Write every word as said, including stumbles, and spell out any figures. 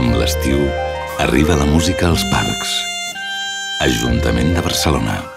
Amb l'estiu, arriba la música als parcs. Ajuntament de Barcelona.